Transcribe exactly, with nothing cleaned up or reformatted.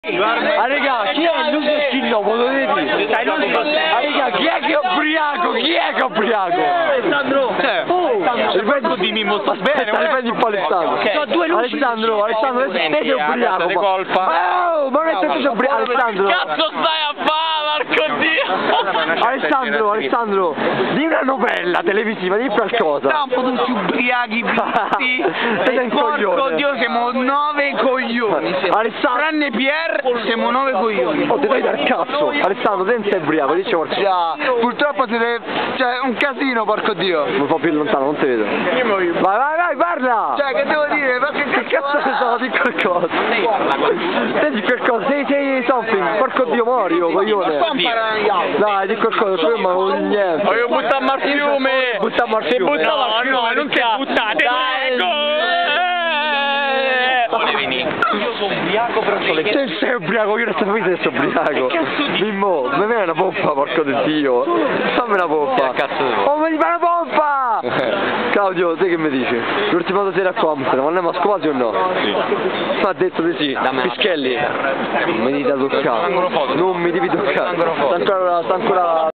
Ah raga, chi è il Lucio Scillopo? Lo vedi? Ah raga, chi è che è ubriaco? Chi è che è ubriaco? Alessandro! Oh! Ripeto di Mimmo sta bene, ripendi un po' Alessandro. C'ho due luci. Alessandro, Alessandro, te sei ubriaco. Di colpa. Oh, ma non è che tu sei ubriaco, Alessandro. Che cazzo stai a fare, porco dio? Alessandro, Alessandro, di una novella televisiva, di qualcosa. Siamo un po' tutti ubriachi, visti. Sei un Porco coglione. Dio, siamo nove coglioni. Alessandro. Tranne Pier, siamo nove coglioni. Oh, ti dai dal cazzo. Alessandro, te non sei ubriaco, dice qualcosa. Già, purtroppo siete... Cioè, un casino, porco Dio. Un po' più lontano, non ti vedo. Vai, vai, vai, parla! Cioè, che devo dire? Ma che Che cazzo ne so di qualcosa? Sei di qualcosa, sei, sei something, porco Dio Morio, coglione. Dai, di qualcosa, tu ma non vuoi niente. Voglio buttarmi al fiume! Buttiamo al Si fiume. buttava al fiume, non che buttate! Io sono ubriaco però sono le... Se sei ubriaco, io non sapevo che sei ubriaco. Mimmo, me ne è una pompa, porco di Dio. Fammi una pompa. Oh, mi fa una pompa! Claudio, te che mi dici? L'ultima volta sera qua, ma andiamo a scopare o no? Sì. Ha detto di sì. Pischelli. Non mi devi toccare. Non mi devi toccare. Sta ancora, sta ancora